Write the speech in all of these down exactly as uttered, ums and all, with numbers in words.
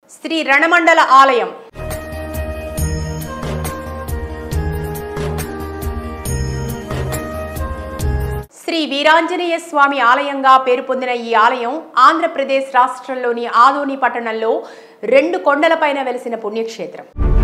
శ్రీ రణమండల ఆలయం శ్రీ వీరాంజనేయ స్వామి ఆలయంగా పేరు పొందిన ఈ ఆలయం ఆంధ్రప్రదేశ్ రాష్ట్రంలోని ఆదోని పట్టణంలో రెండు కొండలపైన వెలిసిన పుణ్యక్షేత్రం.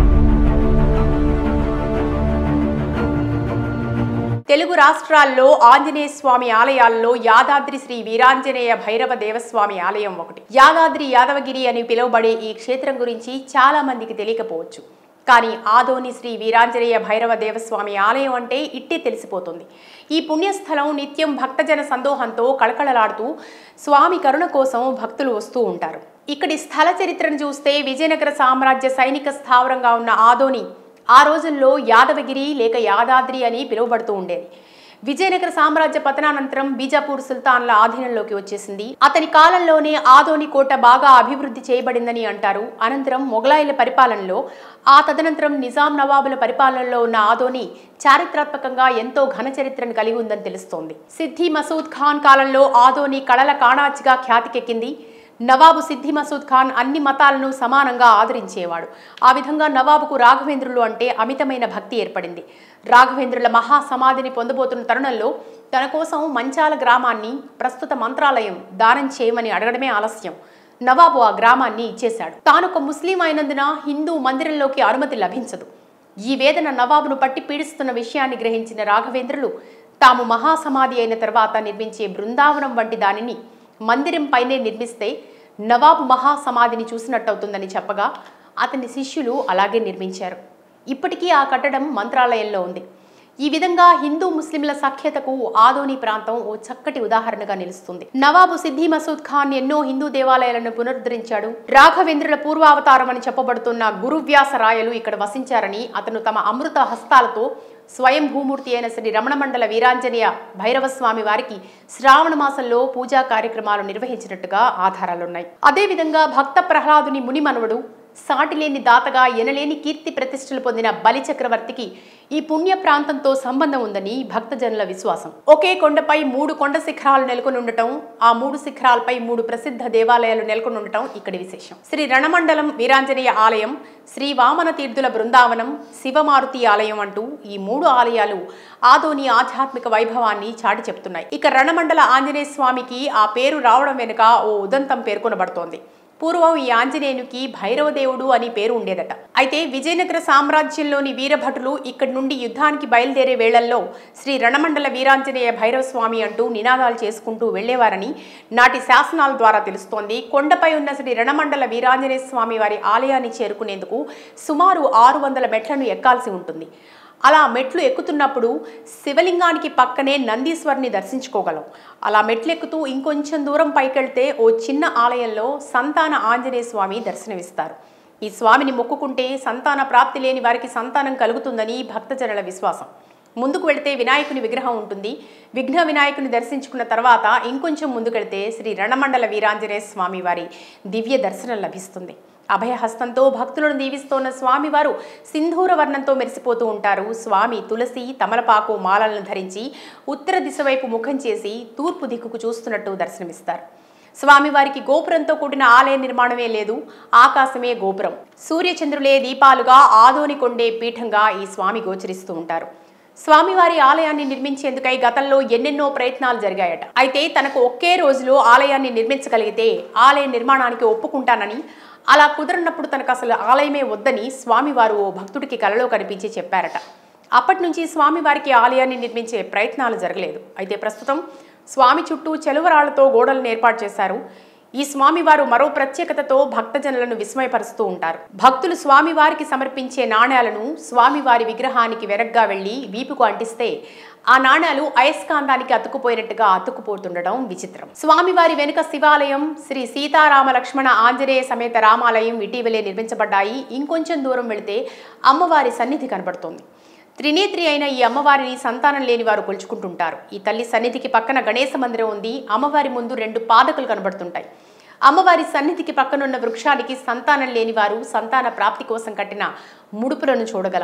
తెలుగు రాష్ట్రాల్లో ఆంజనేయ స్వామి ఆలయాల్లో యాదాద్రి శ్రీ వీరాంజనేయ భైరవ దేవస్వామి ఆలయం ఒకటి. యాదాద్రి యాదవగిరి అని పిలువబడే ఈ క్షేత్రం గురించి చాలా మందికి తెలియకపోవచ్చు. కానీ ఆదోని శ్రీ వీరాంజనేయ భైరవ దేవస్వామి ఆలయం అంటే ఇట్టే తెలిసిపోతుంది. ఈ పుణ్యస్థలం నిత్యం భక్తజన సందోహంతో కళకళలాడుతూ స్వామి కరుణ కోసం భక్తులు వస్తూ ఉంటారు. ఇక్కడి స్థల చరిత్రను చూస్తే విజయనగర సామ్రాజ్య సైనిక స్థావరంగా ఉన్న ఆదోని ఆ రోజుల్లో యాదవగిరి లేక యాదాద్రి అని పిలువబడుతూ ఉండేది. విజయనగర సామ్రాజ్య పతనానంతరం బీజాపూర్ సుల్తాన్ల ఆధీనంలోకి వచ్చేసింది. అతని కాలంలోనే ఆదోని కోట బాగా అభివృద్ధి చేయబడిందని అంటారు. అనంతరం మొఘలాయుల పరిపాలనలో, ఆ తదనంతరం నిజాం నవాబుల పరిపాలనలో ఉన్న ఆదోని చారిత్రాత్మకంగా ఎంతో ఘన చరిత్రను కలిగి ఉందని తెలుస్తోంది. సిద్ధి మసూద్ ఖాన్ కాలంలో ఆదోని కళల కాణాచిగా ఖ్యాతికెక్కింది. నవాబు సిద్ధి మసూద్ ఖాన్ అన్ని మతాలను సమానంగా ఆదరించేవాడు. ఆ విధంగా నవాబుకు రాఘవేంద్రులు అంటే అమితమైన భక్తి ఏర్పడింది. రాఘవేంద్రుల మహాసమాధిని పొందబోతున్న తరుణంలో తన కోసం మంచాల గ్రామాన్ని, ప్రస్తుత మంత్రాలయం దానం చేయమని అడగడమే ఆలస్యం. నవాబు ఆ గ్రామాన్ని ఇచ్చేశాడు. తానొక ముస్లిం అయినందున హిందూ మందిరంలోకి అనుమతి లభించదు. ఈ వేదన నవాబును పట్టి పీడిస్తున్న విషయాన్ని గ్రహించిన రాఘవేంద్రులు తాము మహాసమాధి అయిన తర్వాత నిర్మించే బృందావనం వంటి దానిని మందిరం పైనే నిర్మిస్తే నవాబు మహాసమాధిని చూసినట్టవుతుందని చెప్పగా అతని శిష్యులు అలాగే నిర్మించారు. ఇప్పటికీ ఆ కట్టడం మంత్రాలయంలో ఉంది. ఈ విధంగా హిందూ ముస్లింల సఖ్యతకు ఆదోని ప్రాంతం ఓ చక్కటి ఉదాహరణగా నిలుస్తుంది. నవాబు సిద్ధి మసూద్ ఖాన్ ఎన్నో హిందూ దేవాలయాలను పునరుద్ధరించాడు. రాఘవేంద్రుల పూర్వావతారం అని చెప్పబడుతున్న గురువ్యాస రాయలు ఇక్కడ వసించారని, అతను తమ అమృత హస్తాలతో స్వయం భూమూర్తి అయిన శ్రీ రమణమండల వీరాంజనేయ భైరవస్వామి వారికి శ్రావణ మాసంలో పూజా కార్యక్రమాలు నిర్వహించినట్టుగా ఆధారాలున్నాయి. అదేవిధంగా భక్త ప్రహ్లాదుని ముని మనవడు, సాటిలేని దాతగా ఎనలేని కీర్తి ప్రతిష్టలు పొందిన బలి చక్రవర్తికి ఈ పుణ్య ప్రాంతంతో సంబంధం ఉందని భక్తజనుల విశ్వాసం. ఒకే కొండపై మూడు కొండ శిఖరాలు నెలకొని ఉండటం, ఆ మూడు శిఖరాలపై మూడు ప్రసిద్ధ దేవాలయాలు నెలకొని ఉండటం ఇక్కడి విశేషం. శ్రీ రణమండలం వీరాంజనేయ ఆలయం, శ్రీ వామన తీర్థుల బృందావనం, శివమారుతి ఆలయం అంటూ ఈ మూడు ఆలయాలు ఆదోని ఆధ్యాత్మిక వైభవాన్ని చాటి చెప్తున్నాయి. ఇక రణమండల ఆంజనేయ స్వామికి ఆ పేరు రావడం వెనుక ఓ ఉదంతం పేర్కొనబడుతోంది. పూర్వం ఈ ఆంజనేయునికి భైరవదేవుడు అని పేరు ఉండేదట. అయితే విజయనగర సామ్రాజ్యంలోని వీరభటులు ఇక్కడి నుండి యుద్ధానికి బయలుదేరే వేళల్లో శ్రీ రణమండల వీరాంజనేయ భైరవ స్వామి అంటూ నినాదాలు చేసుకుంటూ వెళ్లేవారని నాటి శాసనాల ద్వారా తెలుస్తోంది. కొండపై ఉన్న శ్రీ రణమండల వీరాంజనేయ స్వామి వారి ఆలయాన్ని చేరుకునేందుకు సుమారు ఆరు వందల మెట్లను ఎక్కాల్సి ఉంటుంది. అలా మెట్లు ఎక్కుతున్నప్పుడు శివలింగానికి పక్కనే నందీశ్వరుని దర్శించుకోగలం. అలా మెట్లెక్కుతూ ఇంకొంచెం దూరం పైకెళ్తే ఓ చిన్న ఆలయంలో సంతాన ఆంజనేయ స్వామి దర్శనమిస్తారు. ఈ స్వామిని మొక్కుకుంటే సంతాన ప్రాప్తి లేని వారికి సంతానం కలుగుతుందని భక్తజనుల విశ్వాసం. ముందుకు వెళితే వినాయకుని విగ్రహం ఉంటుంది. విఘ్న వినాయకుని దర్శించుకున్న తర్వాత ఇంకొంచెం ముందుకెళ్తే శ్రీ రణమండల వీరాంజనేయ స్వామి వారి దివ్య దర్శనం లభిస్తుంది. అభయహస్తంతో భక్తులను దీవిస్తోన్న స్వామివారు సింధూర వర్ణంతో మెరిసిపోతూ ఉంటారు. స్వామి తులసి, తమలపాకు మాలలను ధరించి ఉత్తర దిశ వైపు ముఖం చేసి తూర్పు దిక్కుకు చూస్తున్నట్టు దర్శనమిస్తారు. స్వామివారికి గోపురంతో కూడిన ఆలయ నిర్మాణమే లేదు, ఆకాశమే గోపురం. సూర్యచంద్రులే దీపాలుగా ఆదోని కొండే పీఠంగా ఈ స్వామి గోచరిస్తూ ఉంటారు. స్వామివారి ఆలయాన్ని నిర్మించేందుకై గతంలో ఎన్నెన్నో ప్రయత్నాలు జరిగాయట. అయితే తనకు ఒకే రోజులో ఆలయాన్ని నిర్మించగలిగితే ఆలయ నిర్మాణానికి ఒప్పుకుంటానని, అలా కుదరనప్పుడు తనకు అసలు ఆలయమే వద్దని స్వామివారు ఓ భక్తుడికి కలలో కనిపించి చెప్పారట. అప్పటి నుంచి స్వామివారికి ఆలయాన్ని నిర్మించే ప్రయత్నాలు జరగలేదు. అయితే ప్రస్తుతం స్వామి చుట్టూ చెలువరాళ్లతో గోడలను ఏర్పాటు చేశారు. ఈ స్వామివారు మరో ప్రత్యేకతతో భక్తజనులను విస్మయపరుస్తూ ఉంటారు. భక్తులు స్వామివారికి సమర్పించే నాణ్యాలను స్వామివారి విగ్రహానికి వెనగ్గా వెళ్లి వీపుకు అంటిస్తే ఆ నాణ్యాలు అయస్కాంతానికి అతుక్కుపోయినట్టుగా అతుక్కుపోతుండడం విచిత్రం. స్వామివారి వెనుక శివాలయం, శ్రీ సీతారామ లక్ష్మణ ఆంజనేయ సమేత రామాలయం ఇటీవలే నిర్మించబడ్డాయి. ఇంకొంచెం దూరం వెళితే అమ్మవారి సన్నిధి కనబడుతోంది. త్రినేత్రి అయిన ఈ అమ్మవారిని సంతానం లేని వారు కొలుచుకుంటుంటారు. ఈ తల్లి సన్నిధికి పక్కన గణేశ మందిరం ఉంది. అమ్మవారి ముందు రెండు పాదకులు కనబడుతుంటాయి. అమ్మవారి సన్నిధికి పక్కనున్న వృక్షానికి సంతానం లేని వారు సంతాన ప్రాప్తి కోసం కట్టిన ముడుపులను చూడగలం.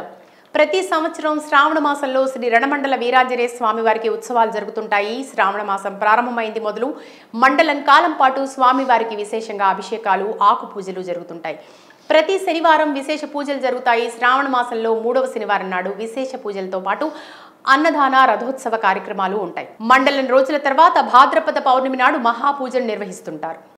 ప్రతి సంవత్సరం శ్రావణ మాసంలో శ్రీ రణమండల వీరాంజనేయ స్వామి వారికి ఉత్సవాలు జరుగుతుంటాయి. శ్రావణ మాసం ప్రారంభమైంది మొదలు మండలం కాలం పాటు స్వామివారికి విశేషంగా అభిషేకాలు, ఆకు పూజలు జరుగుతుంటాయి. ప్రతి శనివారం విశేష పూజలు జరుగుతాయి. శ్రావణ మాసంలో మూడవ శనివారం నాడు విశేష పూజలతో పాటు అన్నదాన, రథోత్సవ కార్యక్రమాలు ఉంటాయి. మండలం రోజుల తర్వాత భాద్రపద పౌర్ణమి నాడు మహాపూజలు నిర్వహిస్తుంటారు.